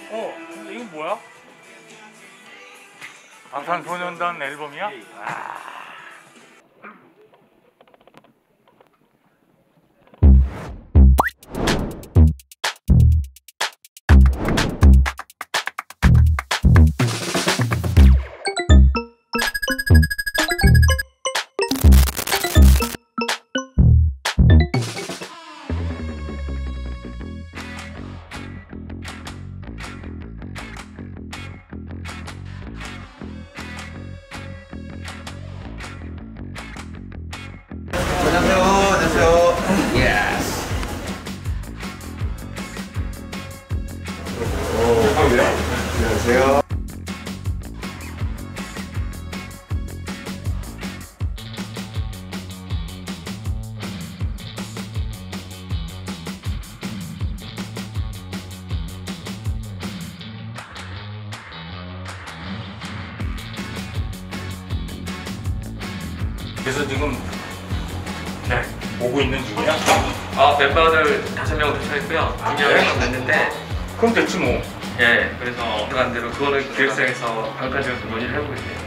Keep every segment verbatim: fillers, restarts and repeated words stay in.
어, 근데 이건 뭐야? 방탄소년단 앨범이야? 아. 안녕하세요. 안녕하세요. 예스. 오, 안녕하세요. 그래서 지금 네, 오고 있는 중이야? 아, 멤버들 다섯 명 도착했고요. 두 명이 됐는데. 그럼 됐지 뭐. 예, 그래서 간 대로 그거는 기획사에서 방탄소년단 논의를 해보고 있네요.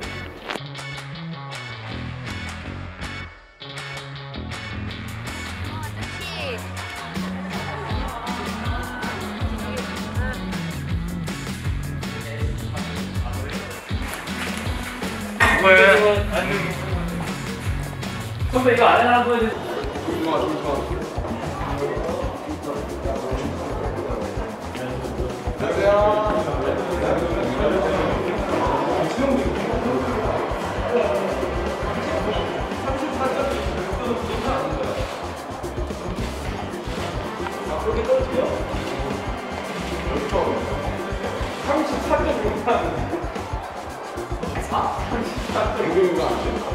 왜? 선배 이거 안 하나 보여줘. 좋아, 좋아. 삼십사 점 영상. 삼십사 점 영상.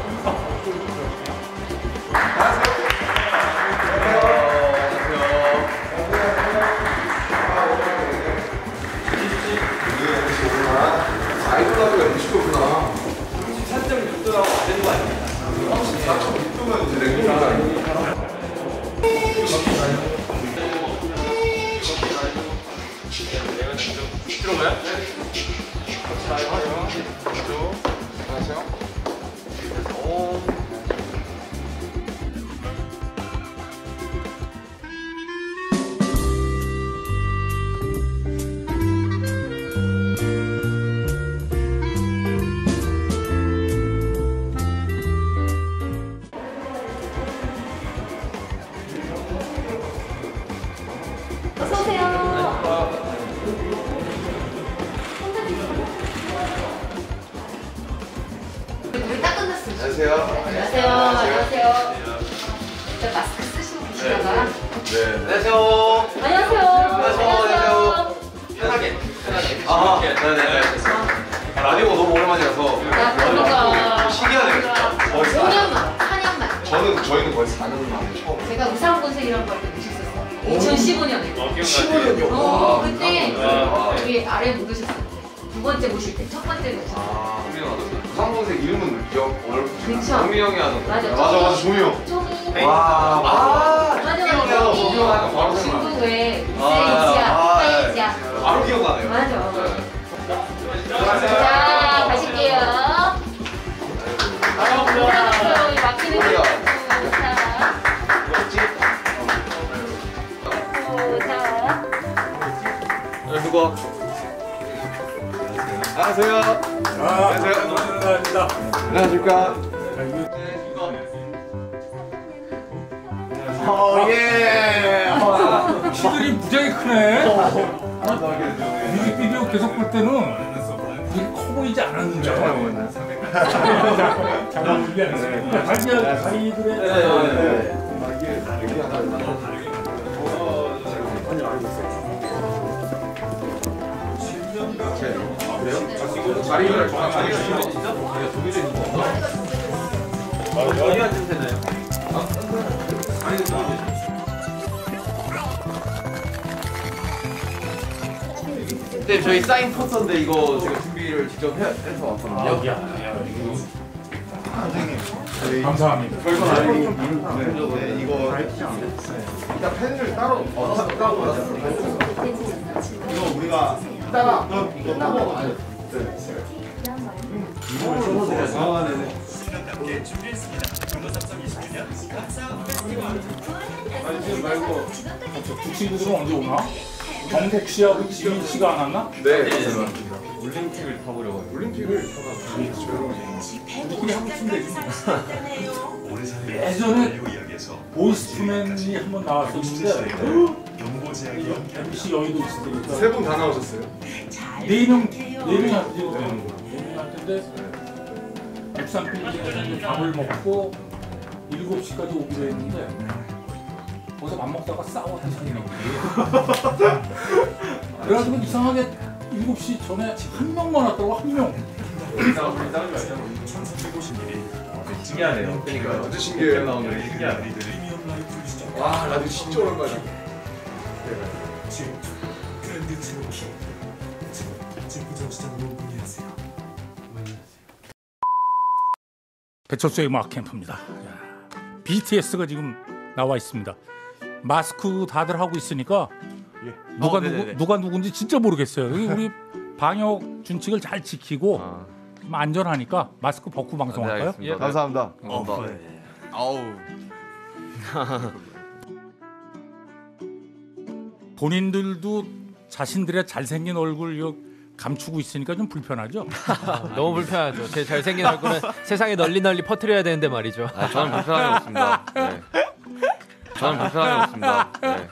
아이돌라고 엠씨구나. 삼십사 점 육 도라고 안 되는 거 아닙니까? 삼십사 점 육 도면 이제 레귤러가 아니니까. 들어가요? 안녕하세요. 오. 안녕하세요. 안녕하세요. 안녕하세요. 일단 마스크 쓰시고 계시다가. 네. 안녕하세요. 안녕하세요. 안녕하세요. 편하게. 편하게. 아, 네네네. 라디오가 너무 오랜만이라서. 야, 그러니까. 신기하네. 벌써. 오 년 만, 사 년 만. 저는, 저희는 거의 사 년 만에 처음. 제가 우상본색이라는 걸 때 보셨었어요. 이천십오 년에. 십오 년이요? 어, 그때 여기 아래 묻으셨어요. 두 번째 모실 때, 첫 번째 모셨어요. 우상본색 이름은 기억 어렵지. 그쵸. 종이 형이 하던. 맞아. 맞아, 맞아, 종이 형. 종이. 와, 맞아. 맞아, 종이 맞아. 형, 종이 형 하니까 바로 생각. 중국 왜 아, 우세이지야, 아, 하이지야. 바로 기억나네요. 맞아. 네. 자, 가실게요. 아, 고생하셨어요. 이 막히는 거. 자. 누구? 안녕하세요. 안녕하세요. 감사합니다. 안녕하십니까. 어, 예. 키들이 무지하게 크네. 뮤직비디오 계속 볼 때는 되게 커 보이지 않았는데. 잘 어울리지 않았어요. 자기야, 자기들의. 자리를 자리 주시면 진짜 정해져 있는 거. 어디 앉으면 되나요? 아니, 네, 저희 사인 포스터인데 이거 제가 준비를 직접 해, 해서 왔거든요. 아, 여기야. 선생님, 감사합니다. 별건 아니고 네, 이거 일단 펜을 따로 따로 받았어요. 이거 우리가 이따가 끝나고 와요. 아니 지금 말고 두 친구들은 언제 오나? 정택 씨하고 지민 씨가 안 왔나? 네. 올림픽을 타보려고 해요. 올림픽을 타가 우리끼리 한번 친대. 예전에 보이스투맨이 한번 나왔었는데 엠비씨 여의도 있을 때니까 세 분 다 나오셨어요? 네명 네 명이 안 되는 거야. 네 명이 안 되는데 육삼 필리에서 밥을 먹고 일곱 시까지 오기로 했는데 거기서 밥 먹다가 싸워 다시 하는 거지. 그래가지고 이상하게 일곱 시 전에 한 명만 왔더라고. 한 명. 신기하네요. 그러니까 진짜 신기해요. 나오는 게 신기하네. 와 라디오 진짜 오랜만이야. 배철수의 음악 캠프입니다. 비티에스가 지금 나와 있습니다. 마스크 다들 하고 있으니까 누가 어, 누구 누가 누군지 진짜 모르겠어요. 여기 우리 방역 준칙을 잘 지키고 아, 좀 안전하니까 마스크 벗고 방송할까요? 네, 알겠습니다. 감사합니다. 감사합니다. 아우. 본인들도 자신들의 잘생긴 얼굴 요 감추고 있으니까 좀 불편하죠? 너무 불편하죠. 제 잘생긴 얼굴은 세상에 널리 널리 퍼뜨려야 되는데 말이죠. 아, 저는 불편함이 없습니다. 네. 저는 불편함이 없습니다. 네.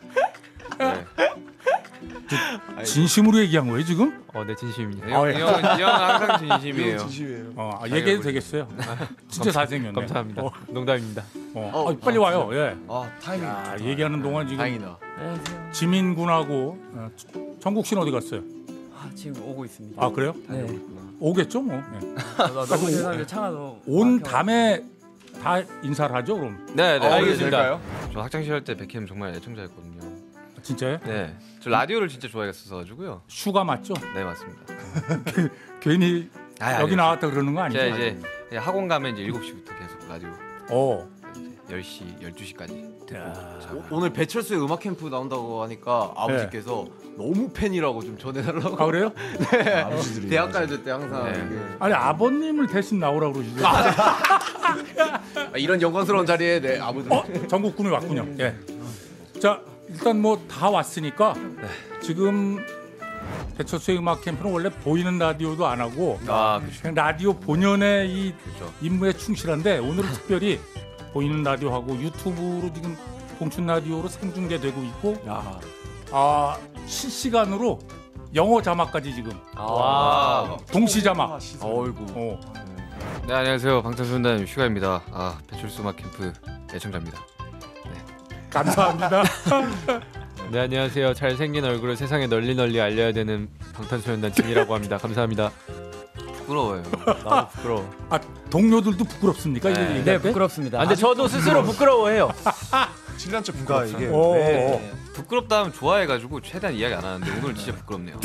네. 진심으로 얘기한 거예요 지금? 어, 네 진심입니다. 이 형, 이 형은, 이 형은 항상 진심이에요. 진심이에요. 어, 아, 얘기해도 되겠어요. 진짜 잘생겼네. 감사합니다. 어, 농담입니다. 어. 아, 빨리 와요. 예. 아 타이밍. 야, 얘기하는 동안 지금 다행이다. 지민 군하고 어, 정국 씨는 어디 갔어요? 아, 지금 오고 있습니다. 아 그래요? 네. 오겠죠 뭐. 예. 나 너무 죄송한데 차가 너무 온 막혀. 다음에 다 인사를 하죠 그럼. 네, 네. 어, 알겠습니다. 될까요? 저 학창 시절 때 백캠 정말 애청자였거든요. 진짜요? 네. 저 라디오를 진짜 좋아했었어 가지고요. 슈가 맞죠? 네, 맞습니다. 괜히 아, 여기 나왔다 그러는 거 아니죠? 제가 이제 그냥 학원 가면 이제 일곱 시부터 계속 라디오 어. 이제 열 시, 열두 시까지 듣고 자고. 오늘 배철수의 음악 캠프 나온다고 하니까 아버지께서 너무 팬이라고 좀 전해달라고. 아 그래요? 네. 대학 다닐 때 항상 네. 이게 아니 아버님을 대신 나오라고 그러시죠. 아, 이런 영광스러운 자리에 내 아버지. 어? 전국 군이 왔군요. 예. 자 일단 뭐 다 왔으니까 지금 배철수의 음악 캠프는 원래 보이는 라디오도 안 하고 아, 그렇죠. 그냥 라디오 본연의 이 그렇죠. 임무에 충실한데 오늘은 특별히 보이는 라디오하고 유튜브로 지금 봉춘 라디오로 생중계되고 있고 아 실시간으로 영어 자막까지 지금 와. 동시 자막. 어이구. 어. 네, 안녕하세요. 방탄소년단 슈가입니다. 아, 배철수 음악 캠프 애청자입니다. 감사합니다. 네 안녕하세요. 잘생긴 얼굴을 세상에 널리 널리 알려야 되는 방탄소년단 진이라고 합니다. 감사합니다. 부끄러워요. 나도 부끄러워. 아 동료들도 부끄럽습니까? 이거 네. 얘기할 네 때? 부끄럽습니다. 아, 근데 저도 스스로 부끄러워해요. 칠 년째 분가 이게. 오, 네. 부끄럽다 하면 좋아해가지고 최대한 이야기 안 하는데 오늘 진짜 부끄럽네요.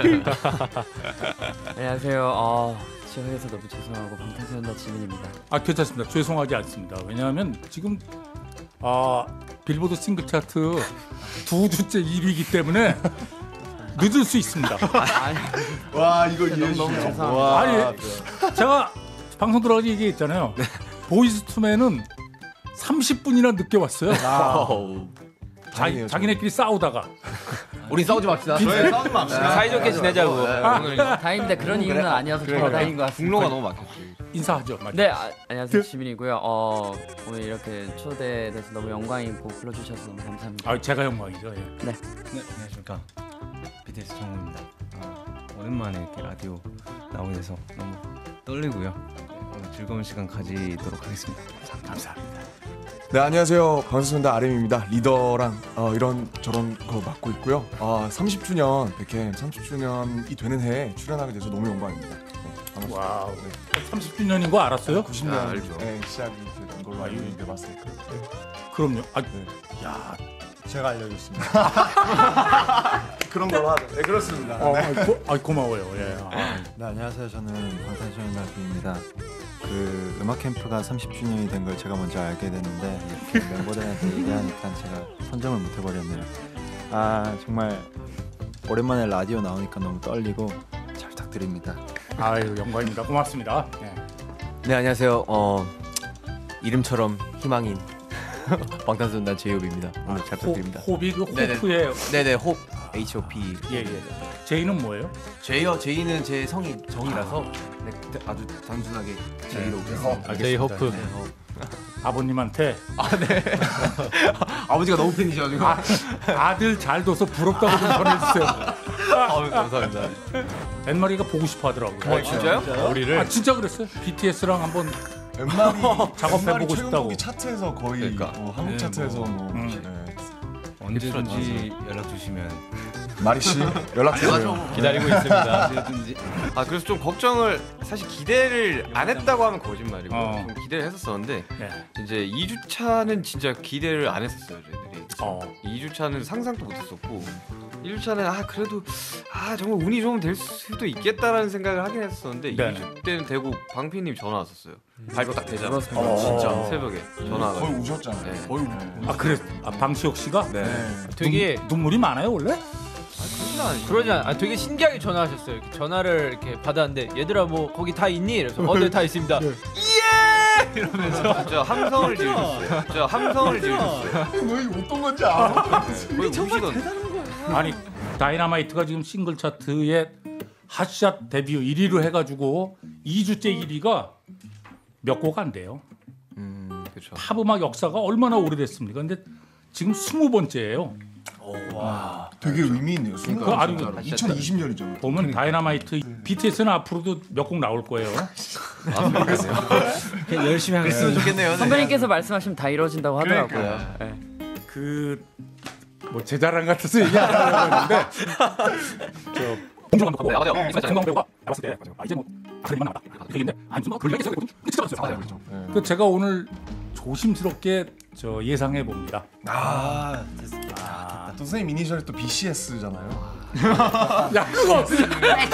안녕하세요. 어, 지원해서 너무 죄송하고 방탄소년단 지민입니다. 아 괜찮습니다. 죄송하지 않습니다. 왜냐하면 지금 아 빌보드 싱글 차트 두 주째 일 위이기 때문에 늦을 수 있습니다. 와 이거 이해해 너무 주시네요. 죄송합니다. 와, 아니 제가 방송 들어가기 얘기했잖아요. 보이스투맨은 삼십 분이나 늦게 왔어요. 자기, 다행이에요, 자기네끼리 싸우다가 우리 싸우지 맙시다. 저희 싸우지 맙시다. 사이좋게 지내자고. 오늘 다행인데 그런 이유는 아니어서 정말 다행인 것 같습니다. 국로가 너무 막혔어요. 인사하죠. 맞죠? 네 아, 안녕하세요 지민이고요. 어, 오늘 이렇게 초대돼서 너무 영광이고 불러주셔서 너무 감사합니다. 아 제가 영광이죠. 예. 네, 안녕하십니까. 비티에스 정우입니다. 아, 오랜만에 이렇게 라디오 나오게 돼서 너무 떨리고요. 오늘 즐거운 시간 가지도록 하겠습니다. 감사합니다. 네 안녕하세요. 방탄소년단 아르엠입니다. 리더랑 어, 이런 저런 거 맡고 있고요. 아 삼십 주년 백캠 삼십 주년이 되는 해에 출연하게 돼서 너무 영광입니다. 네, 반갑습니다. 와우. 삼십 주년인 거 알았어요? 구십 아, 년 알죠. 네, 시작이 된 걸로 알고 있는데 맞습니까? 네. 그럼요. 아, 네. 야, 제가 알려줬습니다. 그런 걸로 하죠. 네 그렇습니다. 어, 아, 고, 아, 고마워요. 예. 아, 네, 안녕하세요. 저는 방탄소년단 비입니다. 그 음악 캠프가 삼십 주년이 된 걸 제가 먼저 알게 됐는데 이렇게 멤버들한테 얘기하니까 제가 선점을 못 해버렸네요. 아 정말 오랜만에 라디오 나오니까 너무 떨리고 잘 부탁드립니다. 아유 영광입니다. 고맙습니다. 네, 네 안녕하세요. 어 이름처럼 희망인 방탄소년단 제이홉입니다. 오늘 잘 부탁드립니다. 호, 호비 그 호프의 네네 홉 H O P. 예예. 제이는 뭐예요? 제이요 제이는 제 성이 정이라서 네, 아주 단순하게 제이로 네. 제이 호프. 네, 어. 아버님한테 아 네. 아버지가 너무 팬이셔가지고 아, 아들 잘 둬서 부럽다고 좀 전해주세요. 아 감사합니다. 엠마리가 보고 싶어 하더라고요. 어, 진짜요? 우리를. 아 진짜 그랬어요. 비티에스랑 한번 엠마리 작업해보고 싶다고. 최근곡이 차트에서 거의 그러니까. 어, 한국 네, 차트에서 뭐, 뭐, 음. 네. 언제든지 연락 주시면 마리 씨 연락 주세요. 기다리고 있습니다. 언제든지. 아 그래서 좀 걱정을 사실 기대를 안 했다고 하면 거짓말이고 어. 좀 기대를 했었었는데 네. 이제 이 주차는 진짜 기대를 안 했었어요 저희들이. 어. 이 주차는 상상도 못했었고 일 주차는 아 그래도 아 정말 운이 좋으면 될 수도 있겠다라는 생각을 하긴 했었는데 네. 이 주 때는 대구 방피님 전화 왔었어요. 발표 딱 되자마자 어. 진짜 새벽에 전화 거의 와가지고 우셨잖아요. 네. 거의 우. 아 그래. 아 방시혁 씨가 네. 되게 눈, 눈물이 많아요 원래? 그러지 않아. 아, 되게 신기하게 전화하셨어요. 이렇게 전화를 이렇게 받았는데 얘들아 뭐 거기 다 있니? 이래서 어, 네 다 있습니다. 예! 이러면서 진짜 함성을 지르셨어요. 진짜 함성을 지르셨어요. 너희 어떤 건지 알아? 거의 우시던. 아니 다이너마이트가 지금 싱글 차트에 핫샷 데뷔 일 위로 해가지고 이 주째 일 위가 몇 곡 안 돼요. 음 그렇죠. 팝 음악 역사가 얼마나 오래됐습니까? 근데 지금 스무 번째예요. 와, 되게 의미 있네요. 그거 아니, 이천이십 년이죠. 보면 다이너마이트 비티에스는 앞으로도 몇 곡 나올 거예요. 아 모르겠어요. 열심히 하겠습니다. 그랬으면 좋겠네요. 네. 선배님께서 말씀하시면 다 이루어진다고 하더라고요. 네. 그 뭐 제 자랑 같아서 얘기 안 하려고 했는데 저 봉준호 감독하고 네, 맞아요. 김광 배우가 나왔을 때 아, 이제 뭐 아들만 나왔다. 그 얘기인데 아니 무슨 뭐 그런 얘기 있었거든. 진짜 맞았어요. 그렇죠. 네. 그 제가 오늘 조심스럽게 저 예상해 봅니다. 아, 아, 또 선생님 이니셜이 또 비씨에스잖아요. 야 그거 어떻게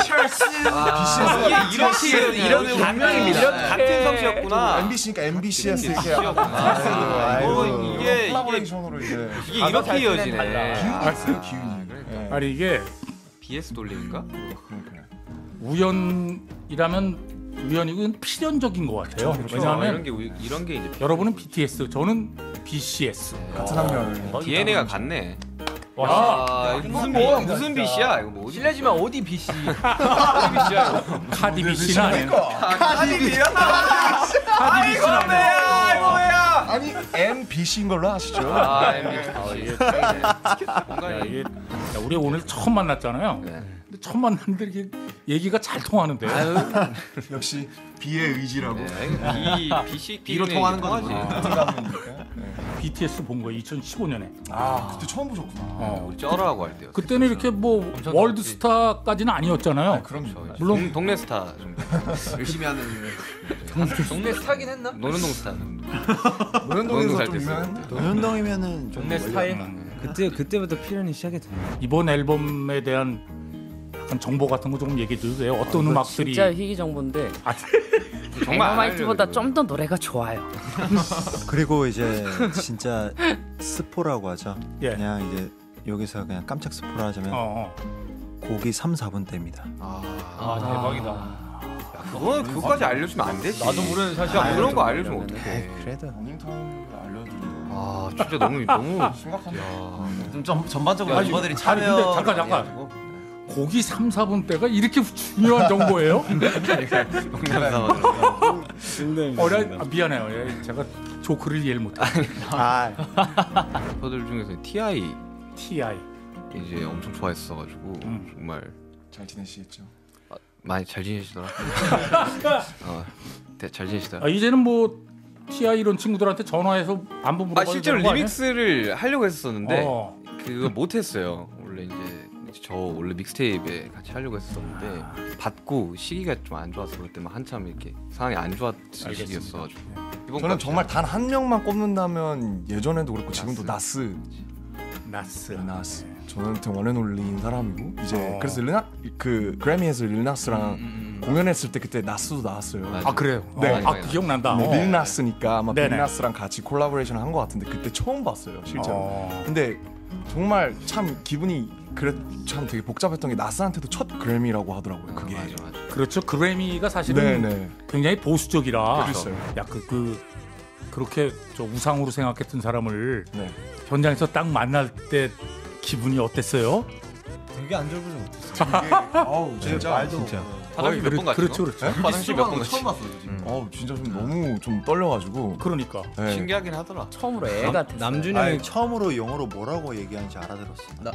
아, 이렇게 이런 운명입니다. 같은 성씨였구나. 엠비씨니까 엠비씨에스 이렇게 아, 아이고, 이거 이게 콜라보레이션으로 이제 이게 이렇게 이어지네. 기운이 있어요, 기운이. 네. 아니 이게 비에스 돌림인가? 우연이라면 우연이고 필연적인 것 같아요. 그렇죠. 왜냐하면 이런 게 우- 이런 게 이제 여러분은 비티에스, 저는 비씨에스. 같은 학년. 디엔에이가 같네. 와, 아, 이거 무슨 뭐 무슨 빛이야? 이거 뭐 어디? 실례지만 어디 비씨? 어디 비씨야? 카디비 씨는 아니에요. 카디비야? 카디비 씨는 아니에요. 아니 엠비씨인 걸로 아시죠? 아, 엠비. 아, 이게 야, 공간이 이게 야, 우리 오늘 처음 만났잖아요. 네. 근데 처음 만났는데 이렇게 얘기가 잘 통하는데. 역시 비의 의지라고. 비 비씨 비로 통하는 거지. 비티에스 본 거예요. 이천십오 년에. 아 그때 처음 보셨구나. 어. 우리 쩌라고 할 때요. 그때는 이렇게 뭐 엄청 월드 나왔지. 스타까지는 아니었잖아요. 그럼요. 물론 동, 동네 스타 정도. 열심히 하는 동네 스타긴 했나? 노는동 스타. 노현동에서 좀 유명한데. 노현동이면은 좀 동네 스타일? 그때 그때부터 필연이 시작했잖아요. 이번 앨범에 대한 약간 정보 같은 거 조금 얘기해 줘도 돼요? 어떤 이거 음악들이 진짜 희귀 정보인데 아, 정말 안 다이너마이트보다 알려드려요. 좀 더 노래가 좋아요. 그리고 이제 진짜 스포라고 하죠. 예. 그냥 이제 여기서 그냥 깜짝 스포를 하자면 어, 어. 곡이 삼, 사 분대입니다. 아 대박이다. 그거는 그거까지 알려주면 안 되지. 나도 모르는 사실 야, 그런 거 알려주면 어떡해. 그래도 러닝타임 알려드리는 아 진짜 너무 너무 심각한데. 야. 좀 전반적으로 아니, 멤버들이 아니, 참여. 근데 잠깐, 잠깐. 곡이 삼, 사 분대가 이렇게 중요한 정보예요? 어려 아, 미안해요. 예, 제가 조크를 이해를 못해. 아, 멤버들 중에서 티아이 티아이. 이제 엄청 좋아했어가지고 음. 정말 잘 지내시겠죠? 많이 잘 지내시더라. 어, 네, 잘 지내시더라. 아, 이제는 뭐 티아이 이런 친구들한테 전화해서 안부 물어봐도 아 실제로 되는 거 아니야? 리믹스를 하려고 했었는데 어. 그거 못했어요. 원래 이제 저 원래 믹스테이프에 같이 하려고 했었는데 받고 시기가 좀 안 좋았어. 그때 막 한참 이렇게 상황이 안 좋았을 알겠습니다. 시기였어가지고 저는 정말 단 한 명만 꼽는다면 예전에도 그렇고 지금도 나스. 나스. 나스. 저는 원앤 올리인 사람이고 이제 어. 그래서 르나 그 그래미에서 릴나스랑 공연했을 때 그때 나스도 나왔어요. 맞아. 아 그래요? 네. 어, 아 기억난다. 네, 어. 릴나스니까 아마 네네. 릴나스랑 같이 콜라보레이션 한 것 같은데 그때 처음 봤어요 실제로. 어. 근데 정말 참 기분이 그래 참 되게 복잡했던 게 나스한테도 첫 그래미라고 하더라고요. 그게. 맞아 맞아. 그렇죠. 그래미가 사실은 네네. 굉장히 보수적이라 그랬어요. 약간 그 그렇게 저 우상으로 생각했던 사람을 네. 현장에서 딱 만날 때 기분이 어땠어요? 되게 안절부절 못했어요. 아우 진짜 말도 진짜. 화장실 몇 번 갔죠? 그렇죠, 그렇죠. 네? 화장실 몇 번 갔지? 처음 봤어요 지금. 아우 진짜 좀 너무 좀 떨려가지고. 그러니까 네. 신기하긴 하더라. 처음으로 애 같았어요. 남준이 아니, 형이 처음으로 영어로 뭐라고 얘기하는지 알아들었어. 나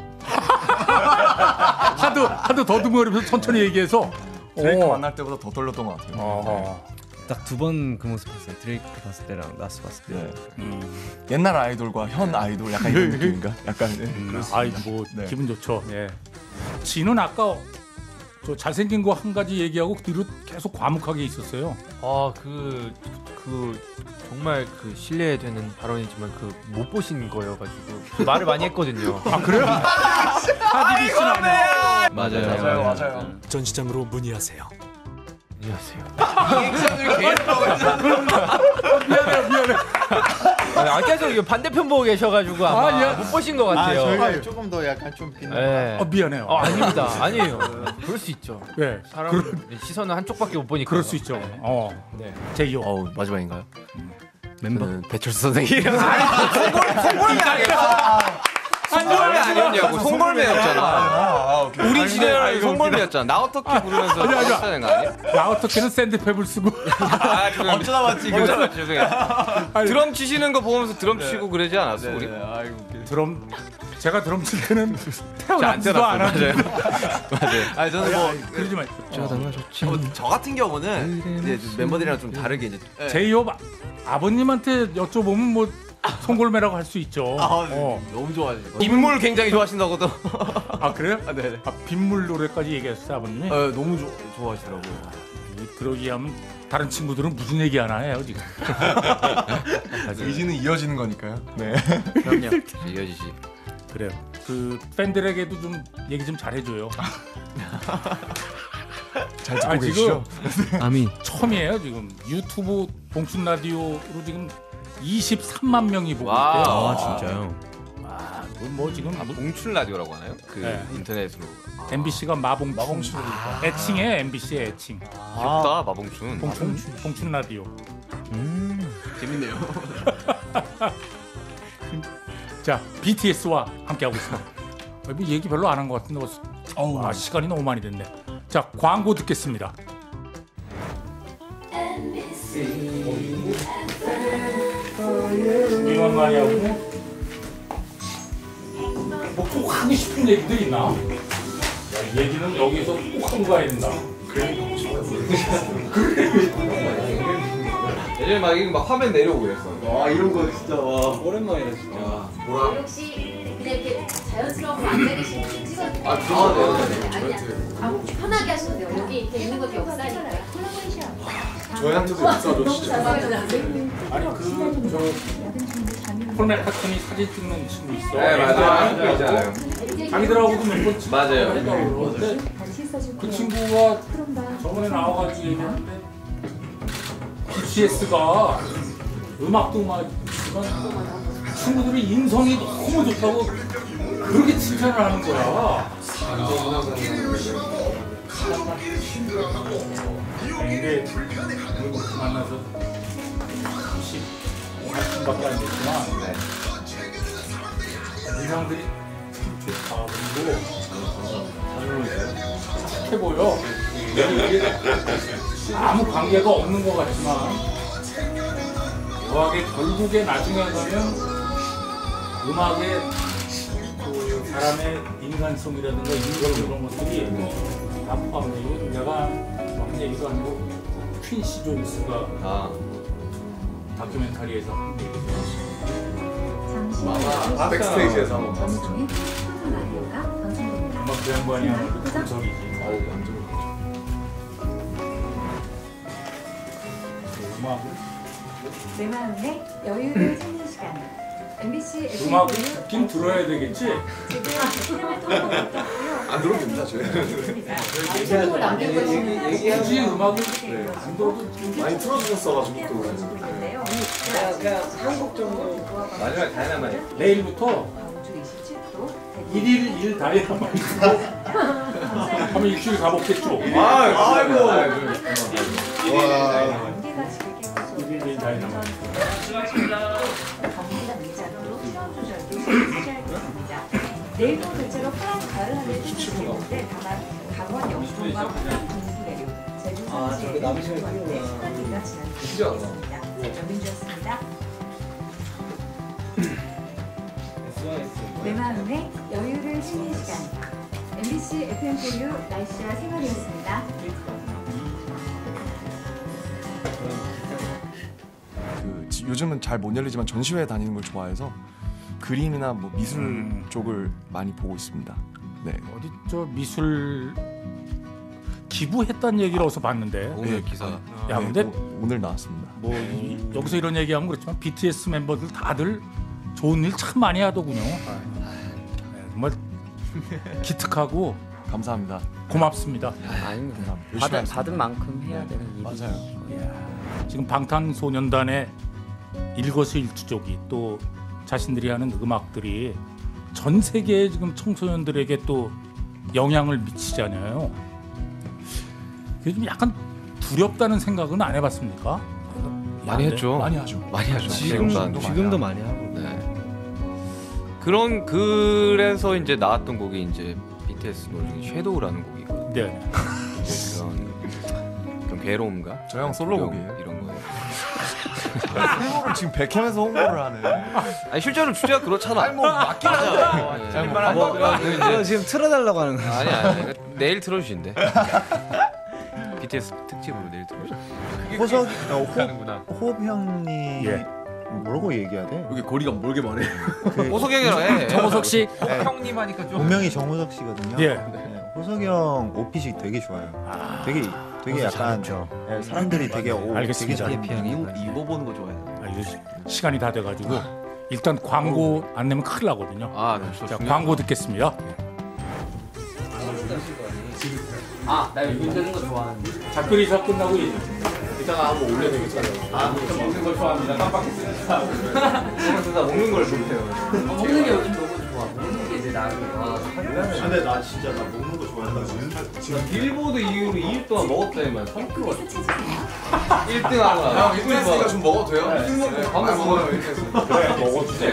하도 하도 더듬거리면서 천천히 얘기해서 드레이크 어. 만날 때보다 더 떨렸던 것 같아요. 어허. 딱 두 번 그 모습 봤어요. 드레이크 봤을 때랑 나스 봤을 때. 네. 음, 옛날 아이돌과 현 아이돌 약간 이런 느낌인가? 약간 네. 음, 아이 뭐 네. 기분 좋죠. 예. 지는 아까 저 잘생긴 거 한 가지 얘기하고 그 뒤로 계속 과묵하게 있었어요. 아 그 그 정말 그 신뢰되는 발언이지만 그 못 보신 거여가지고 그 말을 많이 했거든요. 아 그래요? 하디비 씨는 아니에요. 맞아요. 맞아요, 맞아요. 전시장으로 문의하세요. 안녕하세요. 미안해요, 미안해. 아 계속 이거 반대편 보고 계셔가지고 아마 아, 예. 못 보신 것 같아요. 저희가 조금 더 약간 좀 빛나. 네. 아, 미안해요. 어, 아닙니다. 아니에요. 그럴 수 있죠. 네. 사람 그럴, 시선은 한쪽밖에 못 보니까. 그럴 수 있죠. 어. 네. 제이오. 어우 마지막인가요? 멤버. 저는 배철수 선생님. 송골매 송골매 아니었냐고. 송골매였잖아. 아, 오케이. 우리 아니, 시대에 송골매였잖아. 나 어떻게 부르면서 아니, 아니, 하는 거 아니야? 나 어떻게는 샌드페블 쓰고. 아, 어쩌다 봤지 이거. 어쩌다 봤지 죄송해요. 아니, 드럼 치시는 거 보면서 드럼 치고 그러지 않았어 우리? 드럼 제가 드럼 칠 때는 안 태어나지도 않았는데. 맞아요. 아니 저는 뭐 그러지 마. 어, 저 같은 경우는 이제 멤버들이랑 좀 다르게 이제 제이오 아버님한테 여쭤보면 뭐 송골매라고 할 수 있죠. 아, 어. 너무 좋아하시고. 인물 굉장히 좋아하신다고도. 아 그래요? 아, 네네. 아, 빗물 노래까지 얘기했어요 아버님이. 어, 너무 조, 좋아하시더라고요. 그러기 하면 다른 친구들은 무슨 얘기 하나 해요 지금. 의지는 이어지는 거니까요. 네. 그럼요. 이어지지. 그래요. 그 팬들에게도 좀 얘기 좀 잘해줘요. 잘 듣고 아, 계시죠? 아미. 처음이에요 지금 유튜브 봉춘 라디오로 지금 이십삼만 명이 보고 와우. 있대요. 아 진짜요? 아, 이건 뭐 지금 아, 봉춘 라디오라고 하나요? 그 네. 인터넷으로. 아, 엠비씨가 마봉춘. 마봉춘이니까. 애칭해 엠비씨의 애칭. 귀엽다 마봉춘. 봉춘 봉춘 라디오. 음. 재밌네요. 자 비티에스와 함께 하고 있습니다. 아, 뭐 얘기 별로 안 한 것 같은데 벌써. 어우, 아, 시간이 너무 많이 됐네. 자 광고 듣겠습니다. 준비만 많이 하고 뭐 꼭 하고 싶은 얘기들 있나? 야, 얘기는 여기서 꼭 하고 가야 된다. 예전에 막 이거 막 화면 내려오고 그랬어. 와 이런 거 진짜 와. 오랜만이네 진짜. 혹시 그냥 이렇게 자연스러운 거 안 내리시면 찍어도 아, 아, 네, 네. 아니야. 아, 편하게 하셔도 돼요. 여기 이렇게 있는 것도 역사니까. 저희한테도 역사도 진짜. 아니 그저 폴 맥카트니 사진 찍는 친구 있어. 네 맞아요. 한국 있잖아요. 자기들하고도 몇번 찍고 맞아요. 그런데 그 친구가 저번에 나와가지고 얘기하는데 비티에스가 음악도 음악이지만 친구들이 인성이 너무 좋다고 그렇게 칭찬을 하는 거야. 근데 만나서 삼십 분밖에 안 됐지만 인상들이 참 좋다. 그리고 착해 보여. 아무 관계가 없는 것 같지만 음악에 결국에 나중에 가면 음악의 그 사람의 인간성이라든가 인성 이런 것들이 다 포함되고 내가 한 얘기도 아니고 퀸시 존스가 아. 다큐멘터리에서 한 얘기죠. 아, 백스테이지에서 한번 봤었죠. 음악 그 양반이야말로 전설이지. 음악을 내 마음에 여유를 찾는 시간. 엠비씨 음악을 듣긴 들어야 되겠지? 안 들어도 됩니다, 저희. 소통을 남기고 굳이 음악을 네. 안 들어도 많이 틀어주셨어가지고 또. 있는데요. 그냥 한국 정도. 마지막 다이나마이트. 내일부터 광주 이십칠 도, 일일 일 다이너마이트로 하면 일주일 가먹겠죠. 아이고. 일일 일 다이너마이트. 내일도 대체로 파란 가을 하늘 수치는데 다만 강원 영동과 북한 동부내륙, 제주 산지에 남시는 가운데 시간대가 지나치겠습니다. 정민주였습니다. 내 마음의 여유를 쉬는 시간. 엠비씨 에프엠 케이유 날씨와 생활이었습니다. 그 지- 요즘은 잘 못 열리지만 전시회 다니는 걸 좋아해서 그림이나 뭐 미술 음. 쪽을 많이 보고 있습니다. 네. 어디 저 미술 기부했다는 얘기를 어디서 봤는데. 오늘 기사. 야 근데 네, 오, 오늘 나왔습니다. 뭐 이, 여기서 이런 얘기하면 그렇지만 비티에스 멤버들 다들 좋은 일 참 많이 하더군요. 네, 정말 기특하고 감사합니다. 고맙습니다. 아닙니다. 열심히 받은, 하겠습니다. 받은 만큼 해야 되는 일이 맞아요. 지금 방탄소년단의 일거수일투족이 또 자신들이 하는 음악들이 전 세계의 지금 청소년들에게 또 영향을 미치잖아요. 그게 좀 약간 두렵다는 생각은 안 해봤습니까? 많이 야, 했죠. 많이 하죠. 많이 하죠. 지금 지금도 지금도 많이 하고. 네. 그런 그래서 이제 나왔던 곡이 이제 비티에스 노래 중에 섀도우라는 곡이거든요. 네. 이제 그런 그런 괴로움과 저 형 솔로곡이에요. 이런 거예요. 홍보를 지금 백캠에서 홍보를 하네. 아니 실제로 주제가 그렇잖아. 아니 뭐 맞긴 한데. 잘 말한 뭐, 거구나. 그 이거 이제 지금 틀어달라고 하는 거야. 아니 아니 내일 틀어주신대. 비티에스 특집으로 내일 틀어주신대. 호석 어, 호, 호흡 형님 예. 뭐라고 얘기해야 돼? 여기 거리가 멀게 말해. 그, 호석 형이랑 해. 정호석 씨. 네. 형님 하니까 좀. 본명이 정호석 씨거든요. 예. 네, 호석 형 옷핏이 되게 좋아요. 되게 되게 약간 네, 사람들이 되게 오, 알겠습니다. 되게 잘 입는 이- 입어보는 거 좋아해요. 아, 이거 시- 시간이 다 돼가지고 일단 광고 안 내면 큰일 나거든요. 아 그렇죠. 자, 광고 듣겠습니다. 아, 나 이거 되는 거 좋아하는데. 작별 인사 끝나고 이따가 한번 올려야 되겠어요. 아, 먹는 걸 좋아합니다. 깜빡했습니다. 먹는 걸 좋대요. 먹는 게 요즘 너무 좋아. 먹는 게 이제 나를. 근데 나 진짜 나 먹는 거 좋아한다. 지금 빌보드 이후로 이 일 동안 먹었다니만 삼 킬로가 일 등 하나. 형 인터넷이니까 좀 먹어도 돼요? 네, 밥을 먹어요. 그래, 먹어주세요.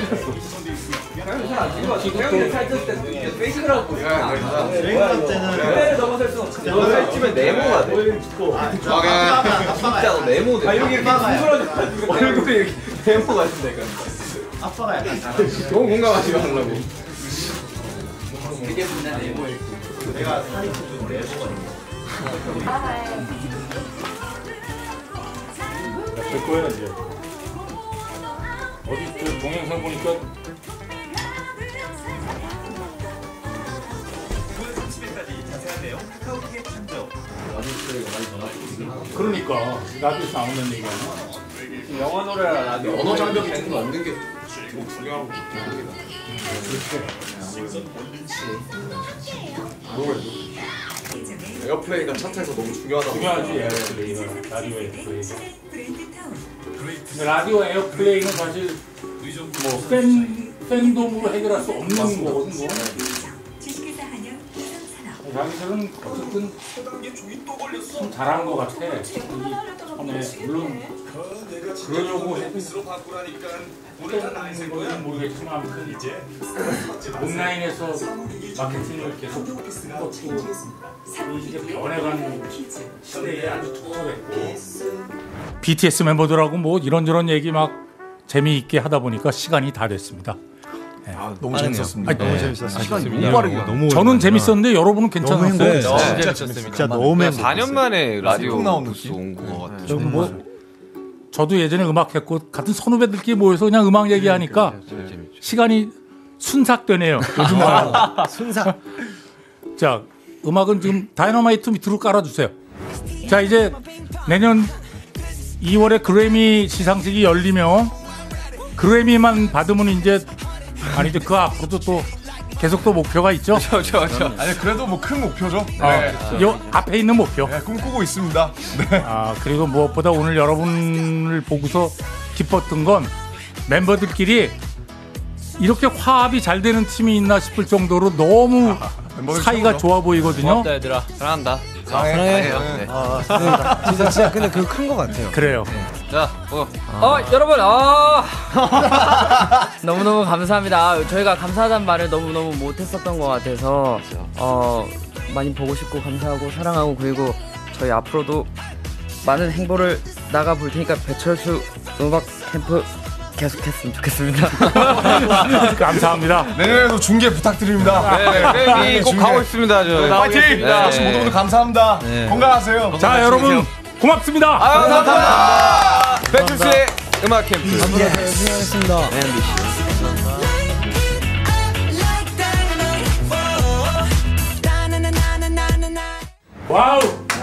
태형이 살쪘을 때 페이스라고. 여행 때는 그때를 넘어설 수 없어. 너 살찌면 네모가 돼. 진짜 너 네모 돼. 아 여기 이렇게 구부러져가지고 얼굴이 이렇게 네모 같은데. 아빠가 약간 잘하는 너무 공감하지 말라고. 되게 빛나 네모일 내가 살이 좀 내보거든요. 될 거예요 이제. 어디 그 동영상 보니까 그러니까 라디오에서 나오는 얘기야. 영화 노래랑 라디오 언어 장벽이 되는 거 없는 게 뭐 중요하고 중요합니다. 에어플레이가 차트에서 너무 중요하다고. 중요하지 에어플레이가 라디오 에어플레이. 근데 라디오 에어플레이는 사실 뭐팬 팬덤으로 해결할 수 없는 거거든 뭐. 자기들은 어쨌든 참 잘하는 것 같아. 이 처음에 물론 그러려고 해도 어떤 모르겠지만 아무튼 이제 온라인에서 마케팅을 계속 한 것도 이제 변해가는 시대에 아주 특별했고 비티에스 멤버들하고 뭐 이런저런 얘기 막 재미있게 하다 보니까 시간이 다 됐습니다. 네. 아, 너무 재밌었습니다. 아니, 너무 네. 재밌었어요. 시간이 너무 빠르게 가. 너무 저는 재밌었는데 여러분은 괜찮았어요. 너무 행복했어요. 네, 진짜 진짜 재밌었어요. 진짜 너무 행복했어요. 사 년 만에 라디오 슬픔 나온 부스 느낌? 온것 같아요. 저는 뭐 저도 예전에 음악했고 같은 선후배들끼리 모여서 그냥 음악 얘기하니까 진짜 재밌죠. 시간이 순삭되네요. 요즘은. 순삭. 자, 음악은 지금 다이너마이트 밑으로 깔아주세요. 자, 이제 내년 이월에 그래미 시상식이 열리면 그래미만 받으면 이제 아니죠. 그 앞으로도 또 계속 또 목표가 있죠. 그렇죠, 그렇죠. 아니 그래도 뭐 큰 목표죠. 아, 네. 요 앞에 있는 목표. 네, 꿈꾸고 있습니다. 네. 아, 그리고 무엇보다 오늘 여러분을 보고서 기뻤던 건 멤버들끼리 이렇게 화합이 잘 되는 팀이 있나 싶을 정도로 너무 사이가 좋아 보이거든요. 고맙다 얘들아. 사랑한다. 사랑해. 네. 아, 네. 진짜 진짜 근데 그거 큰 거 같아요. 그래요. 자, 어. 어 여러분 아 너무너무 감사합니다. 저희가 감사하다는 말을 너무너무 못했었던 것 같아서 어 많이 보고 싶고 감사하고 사랑하고 그리고 저희 앞으로도 많은 행보를 나가 볼 테니까 배철수 음악 캠프 계속했으면 좋겠습니다. 감사합니다. 내년에도 중계 부탁드립니다. 네, 꼭 가고 있습니다. 저. 파이팅! 네. 오신 모두 모두 감사합니다. 네. 건강하세요. 자 여러분 고맙습니다. 아유, 감사합니다. 배철수의 음악 캠프. 네, 수고하셨습니다. 와우.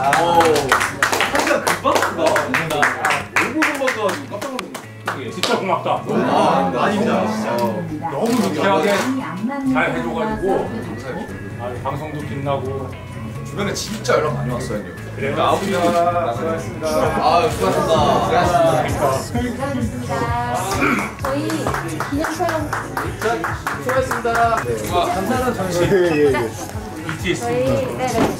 한시간 금방 간다. 너무 금방 가가지고 깜짝 놀랐네. 진짜 고맙다. 아, 아닙니다. 진짜. 너무 유쾌하게 잘 해줘가지고 아, 방송도 빛나고 주변에 진짜 연락 많이 왔어요. 형님. 그래요. 아버지가 수고하셨습니다. 아, 수고하셨습니다. 감사합니다. 저희 기념 촬영 수고하셨습니다. 감사합니다. 저희 저희 네네.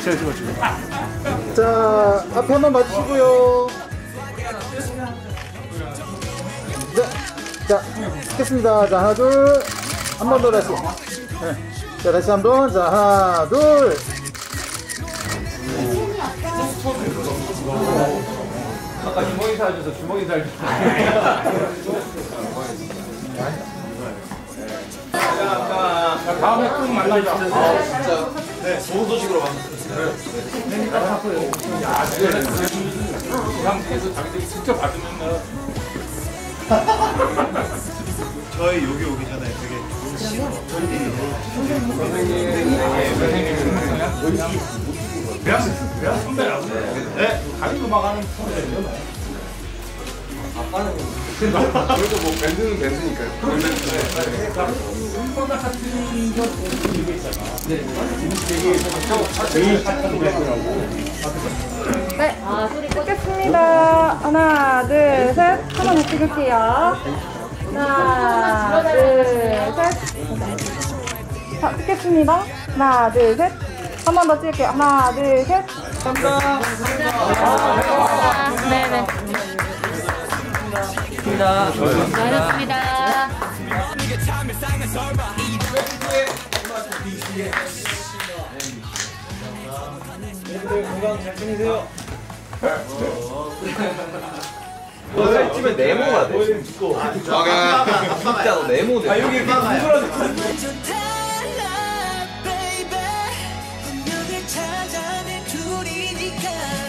자, 앞에 한번 봐주시고요. 자, 자, 찍겠습니다. 자, 하나, 둘. 한 번 더 다시. 네. 자, 다시 한 번. 자, 하나, 둘. 아까 주먹이 사줘서 주먹이 잘 다음에 꼭 만나자. 아, 진짜. 네, 좋은 소식으로 만났습니다. 이 상태에서 자기들이 직접 받으면 저희 여기 오기 전에 되게 선배라고. 네. 가리고 막하는 선배예요. 아빠는 그래도 뭐 밴드는 밴드니까요. 음악을 하트는 거 이게 있잖아. 네. 제일 핫한 밴드라고. 네, 찍겠습니다. 하나, 둘, 셋. 하나 더 찍을게요. 하나, 둘, 셋. 자, 찍겠습니다. 하나, 둘, 셋. 한 번 더 찍을게요. 하나, 둘, 셋. 감사합니다. 감사합니다. 네네. 수고하셨습니다. 건강 잘 지내세요. 너 살찌면 네모가 돼. 진짜 너 네모 돼. 아, 여기 이렇게 구부러져. 분명히 찾아낸 둘이니까